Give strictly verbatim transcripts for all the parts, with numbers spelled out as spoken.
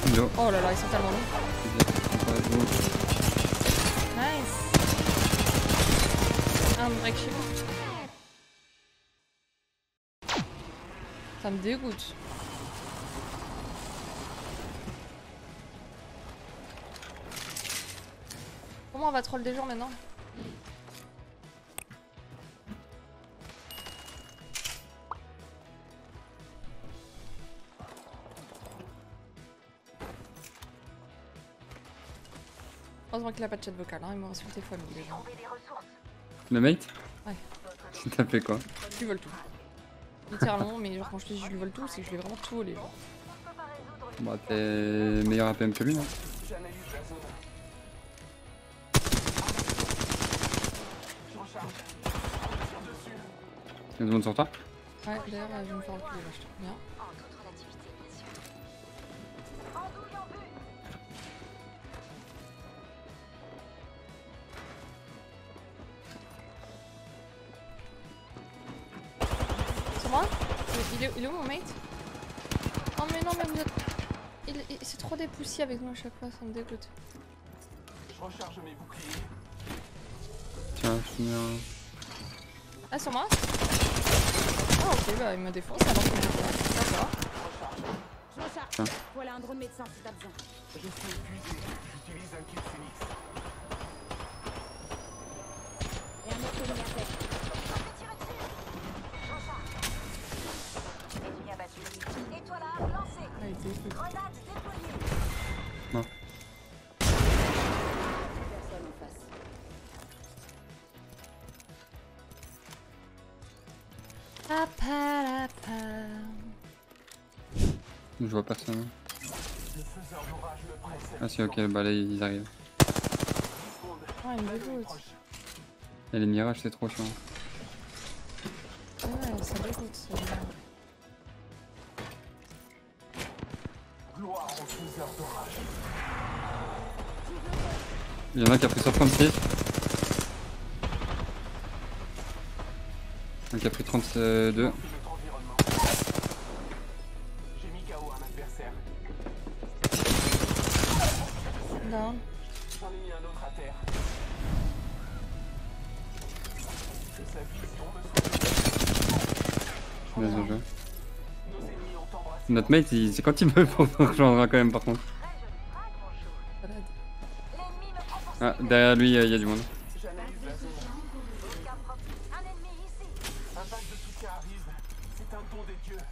Oh là là, ils sont tellement longs. Nice. Un break shield. Ça me dégoûte. Comment on va troll des gens maintenant? Heureusement qu'il a pas de chat vocal, hein, il m'a insulté fois mille déjà. Le mate? Ouais. Tu t'as fait quoi? Je lui vole tout. Littéralement, mais genre quand je te dis je lui vole tout, c'est que je lui ai vraiment tout volé. Bah t'es meilleur A P M que lui, non? Il y a du monde sur toi? Ouais, d'ailleurs, je vais me faire reculer là, je te bien. C'est moi? Il est, il est où mon mate? Oh mais non, mais vous êtes... Il, il, c'est trop des poussies avec moi à chaque fois, ça me dégoûte. Je recharge mes boucliers. Tiens, je finis un... Ah, sur moi? Ah ok, bah il me défonce alors que je ça va. Je recharge. Tiens. Voilà un drone médecin si t'as besoin. Je suis épuisé. J'utilise un kit Phoenix. Et un autre lumière. Étoile à arc lancée. Ah, il était fou. Grenade déployée. Non. Personne en face. Papa, papa. Je vois personne. Le faiseur d'orage me presse. Ah si, ok, bah là ils arrivent. Ah, il me dégoûte. Et les mirages c'est trop chiant. Ouais, ça dégoûte. Ça. Gloire au faiseur d'orage. Il y en a qui a pris sur trente-six. Un qui a pris trente-deux. Notre environnement. J'ai mis K O un adversaire. Non. J'en ai mis un autre à terre. Que sa vision me soit... Bien joué. Nos ennemis ont embrassé. Notre mate, il... c'est quand il veut pour nous rejoindre quand même par contre. Balade. Ah, derrière lui, il y a du monde. J'analyse la zone. Un ennemi ici. Un vague de soutien arrive. C'est un don des dieux.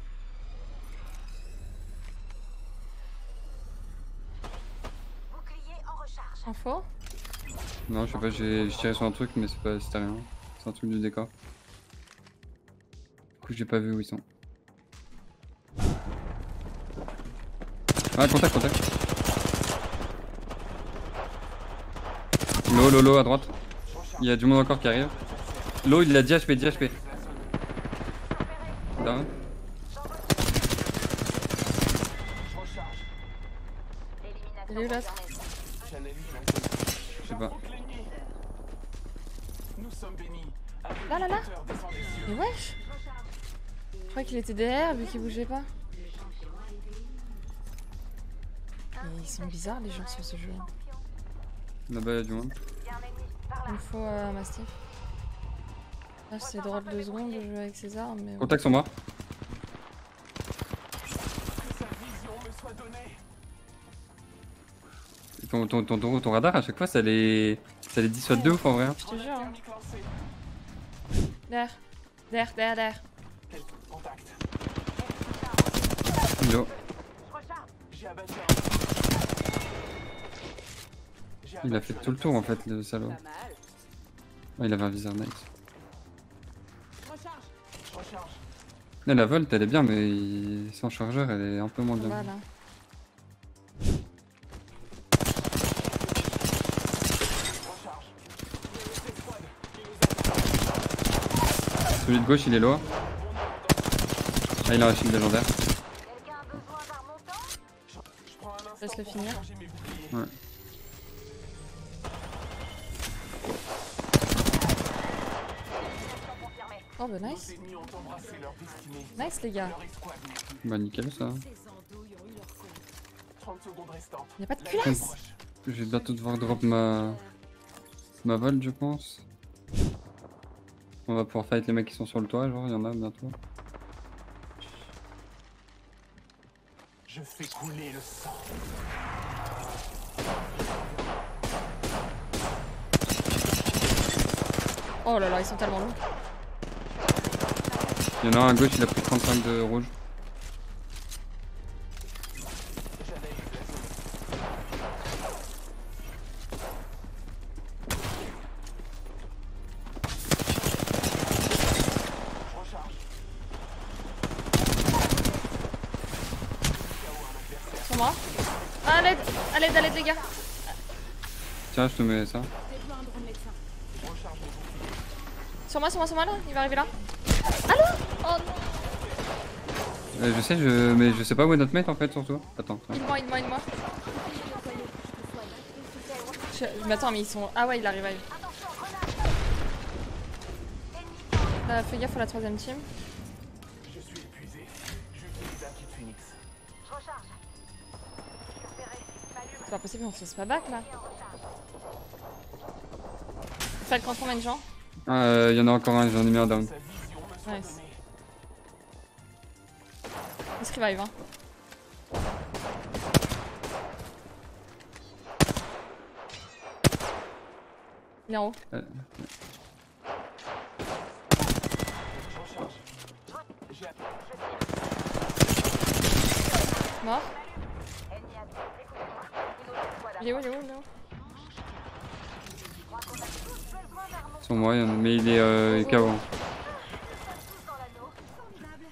Bouclier en recharge. Info? Non, je sais pas, j'ai tiré sur un truc, mais c'est pas... c'était rien. C'est un truc du décor. Du coup, j'ai pas vu où ils sont. Ah, contact, contact. L'eau, l'eau, l'eau à droite. Il y a du monde encore qui arrive. L'eau, il a dix H P, dix H P. Down. Je recharge. Il est où l'autre? J'analyse la zone. Je sais pas. J'affronte l'ennemi. Nous sommes bénis. Un Là, là, là. prédateur descend des cieux. Mais wesh! Je croyais qu'il était derrière vu qu'il bougeait pas. Et ils sont bizarres les gens sur ce jeu. Là-bas, il y a du monde. Il faut euh, Mastiff. Là c'est droit de deux secondes de jouer avec ses armes mais... Contact sur moi. Que sa vision me soit donnée. Ton, ton, ton, ton, ton radar, à chaque fois, ça les, ça les dissuade de ouf en vrai. hein. Je te jure. Hein. Thermique lancé. Derrière. Derrière, derrière, derrière. Quelques contacts. Yo. J'ai abattu un. J'ai Il a abattu fait un tout le tour en adversaire. fait, le salaud. Pas mal. Ah, il avait un viseur nice. Recharge. Je recharge. Là, la Volt, elle est bien, mais il- sans chargeur, elle est un peu moins bien. Voilà. Recharge. Cette squad qui nous attaque. Celui de gauche, il est loin. Ah, il a un shield légendaire. Quelqu'un a besoin d'un montant? Je prends un instant Laisse-le pour finir. recharger mes boucliers. Ouais. Oh bah Nos nice. ennemis ont embrassé leur destinée. Nice les gars. Leur escouade. Bah, nickel ça. Ces andouilles ont eu leur compte. trente secondes restantes. Y'a pas de La culasse. ligne approche. Je vais bientôt devoir drop ma... ma Volt, je pense. On va pouvoir fight les mecs qui sont sur le toit, genre, il y en a bientôt. Je fais couler le sang. Oh là là, ils sont tellement lourds. Il y en a un à gauche, il a pris trente-cinq de rouge. J'analyse la zone. Je recharge. Sur moi. Ah, à l'aide, à l'aide, à l'aide, les gars. Tiens, je te mets ça. Je recharge mes boucliers. Sur moi, sur moi, sur moi, là. Il va arriver là. Allô. Oh non. Euh, je sais, je... mais je sais pas où est notre mate en fait, surtout. Attends, tiens. Il moi, il moi, il moi. Je... Mais attends, mais ils sont. Ah ouais, il arrive, arrive. Là, fais gaffe à la troisième team. Je suis épuisé. J'utilise un kit Phoenix. Je recharge. Récupéré. M'allume. C'est pas possible, on se laisse pas back là. Fais le contre combien de gens? Ah, euh, il y en a encore un, j'en ai mis un down. Sa vision me soit Nice. donnée. Il se revive, hein. Il est en haut. Euh, Je recharge. J'ai Mort. Ennemi à terre. Écoutez-moi. Une autre escouade Il est où, il est où, il est où? Je crois qu'on a tous besoin d'un remontant. sur moi, il y en a... mais il est euh, K O. Tous dans l'anneau. Formidable.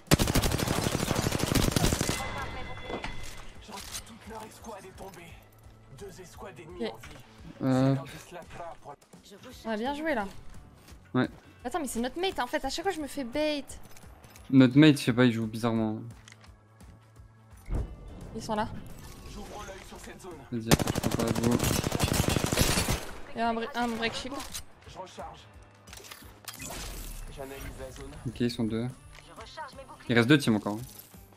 Recharge mes boucliers. Genre, toute leur escouade est tombée. Deux escouades ennemies Ok. en vie. Euh, C'est l'heure de se la faire pour- Je recharge. On a bien joué là. Ouais. Attends, mais c'est notre mate en fait. À chaque fois, je me fais bait. notre mate, je sais pas, il joue bizarrement. Ils sont là. J'ouvre l'œil sur cette zone. Vas-y, attends, je prends pas de vous. Il y a un, bri- un break shield. Je recharge. J'analyse la zone. Ok, ils sont deux. Je recharge mes boucliers. Il reste deux teams encore.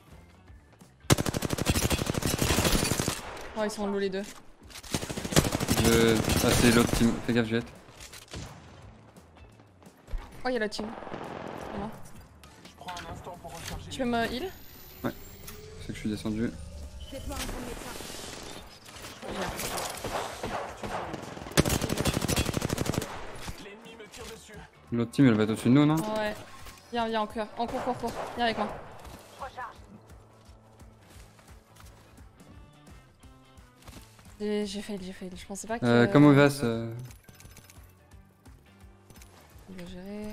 Oh, ils sont low les deux. Je... Ah, c'est l'autre team. Fais gaffe, jette. Oh, il y a la team. Voilà. Je prends un instant pour recharger. Tu peux me heal? C'est que je suis descendu. L'ennemi me tire dessus. L'autre team, elle va être au-dessus de nous, non? Oh, ouais. Viens, viens, en cœur. En cours, cours, cours. Viens avec moi. Je recharge. J'ai j'ai fail, j'ai fail. Je pensais pas que. Euh, comme Ovas, euh... Il va gérer.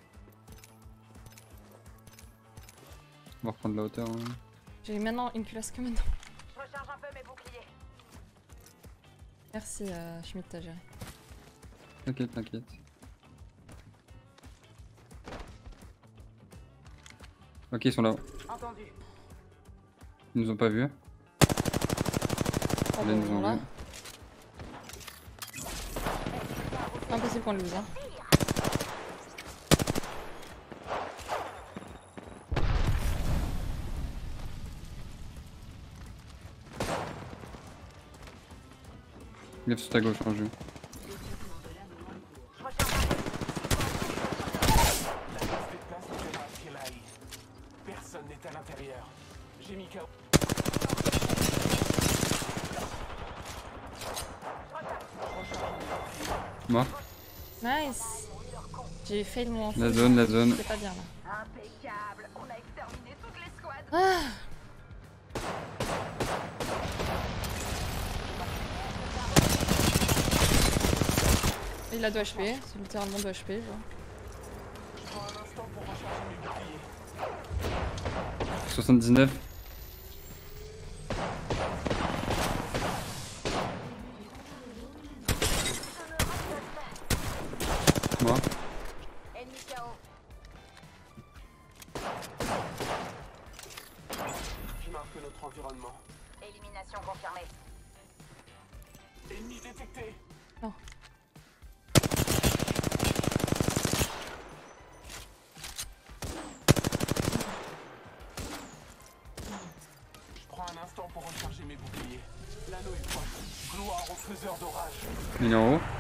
on va reprendre la hauteur. Hein. J'ai maintenant une culasse que maintenant. Je recharge un peu mes boucliers. Merci, euh, Schmidt, t'as géré. T'inquiète, t'inquiète. Ok, ils sont là. Entendu. Ils nous ont pas vus. Oh, Là, ils bon, nous ont là. vus. Impossible qu'on le lose. Hein. Lève sur ta gauche en jeu. Je recharge un peu. La liste des places nous mènera à Kirlaï. Personne n'est à l'intérieur. J'ai mis K O. Mort. Nice. J'ai fail mon. La zone, la zone. C'est pas bien là. Impeccable. On a exterminé toute l'escouade. Ah. Il a deux H P, c'est littéralement deux H P. Genre. Je prends un instant pour recharger mes boucliers. soixante-dix-neuf. Mort. Ennemi K O. Je marque notre environnement. Élimination confirmée. Ennemi détecté. Non. Je prends un instant pour recharger mes boucliers. L'anneau est proche. Gloire aux faiseurs d'orage. Il est en haut.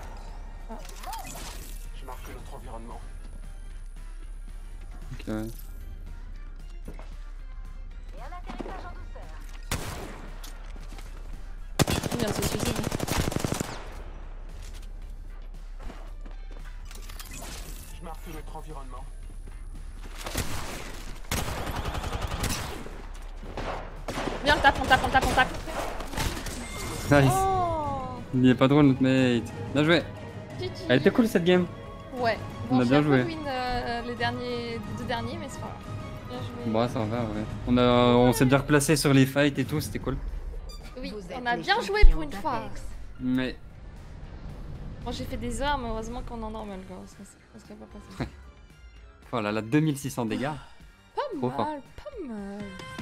Je marque notre environnement. Ok, ouais. Et un atterrissage en douceur. Il vient de se suicider. Je marque notre environnement. Viens, on tape, on tape, on tape, on tape. Nice. Oh Il est pas drôle notre mate. Bien joué. G G. Elle était cool cette game. Ouais. On a j'ai bien un peu joué. win euh, les derniers, les deux derniers, mais c'est pas grave. Bien joué. Bon, ça va, ouais. On, a, on s'est bien replacé sur les fights et tout, c'était cool. Oui, Vous êtes on a les bien joué champions pour une fois. d'Apex. Mais Bon, j'ai fait des heures, mais heureusement qu'on est en normal, quoi. Ça, ça serait pas passé. voilà, là, deux mille six cents dégâts. Pas Trop fort. mal, pas mal.